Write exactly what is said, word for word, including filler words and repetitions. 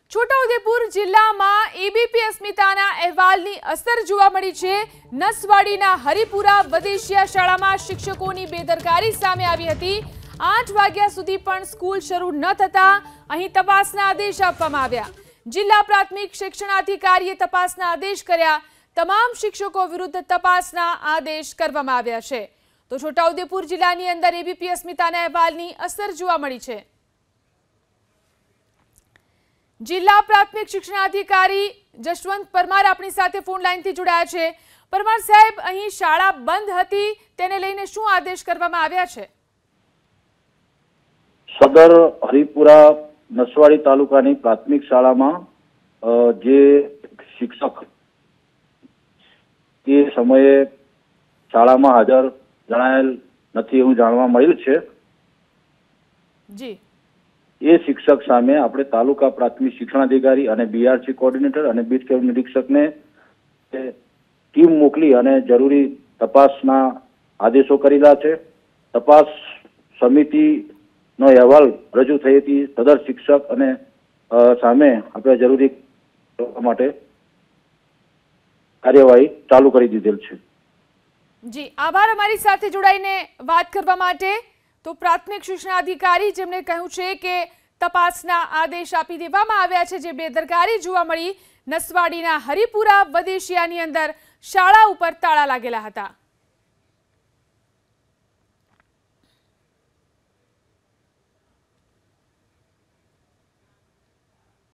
છોટાઉદેપુર જિલ્લામાં એબીપી અસ્મિતાના અહેવાલની અસર જોવા મળી છે। નસવાડીના હરિપુરા વદેશિયા શાળામાં શિક્ષકોની બેદરકારી સામે આવી હતી। આઠ વાગ્યા સુધી પણ સ્કૂલ શરૂ ન થતા અહીં તપાસના આદેશ આપવામાં આવ્યા। જિલ્લા પ્રાથમિક શિક્ષણાધિકારીએ તપાસના આદેશ કર્યા। તમામ શિક્ષકો વિરુદ્ધ તપાસના આદેશ કરવામાં આવ્યા છે। તો છોટાઉદેપુર જિલ્લાની અંદર એબીપી અસ્મિતાના અહેવાલની અસર જોવા મળી છે। જિલ્લા પ્રાથમિક શિક્ષણાધિકારી જશવંત પરમાર આપણી સાથે ફોન લાઈનથી જોડાયા છે। પરમાર સાહેબ, અહીં શાળા બંધ હતી, તેને લઈને શું આદેશ કરવામાં આવ્યા છે? સદર હરિપુરા નસવાડી તાલુકાની પ્રાથમિક શાળામાં જે શિક્ષક તે સમયે શાળામાં હાજર જણાયેલ નથી એવું જાણવા મળ્યું છે। જી એ શિક્ષક સામે આપણે તાલુકા પ્રાથમિક શિક્ષણાધિકારી અને બીઆરસી કોઓર્ડિનેટર અને બીટ કેમ્પ નિરીક્ષકને ટીમ મોકલી અને જરૂરી તપાસના આદેશો કરેલા છે। તપાસ સમિતિનો અહેવાલ રજૂ થઈ હતી। સદર શિક્ષક અને સામે આપણે જરૂરી માટે કાર્યવાહી ચાલુ કરી દીધેલ છે। જી આભાર અમારી સાથે જોડાઈને વાત કરવા માટે। તો પ્રાથમિક શિક્ષણાધિકારી જેમણે કહ્યું છે કે તપાસના આદેશ આપી દેવામાં આવ્યા છે, જે બેદરકારી જોવા મળી નસવાડીના હરિપુરા વદેશિયાની અંદર શાળા ઉપર તાળા લાગેલા હતા।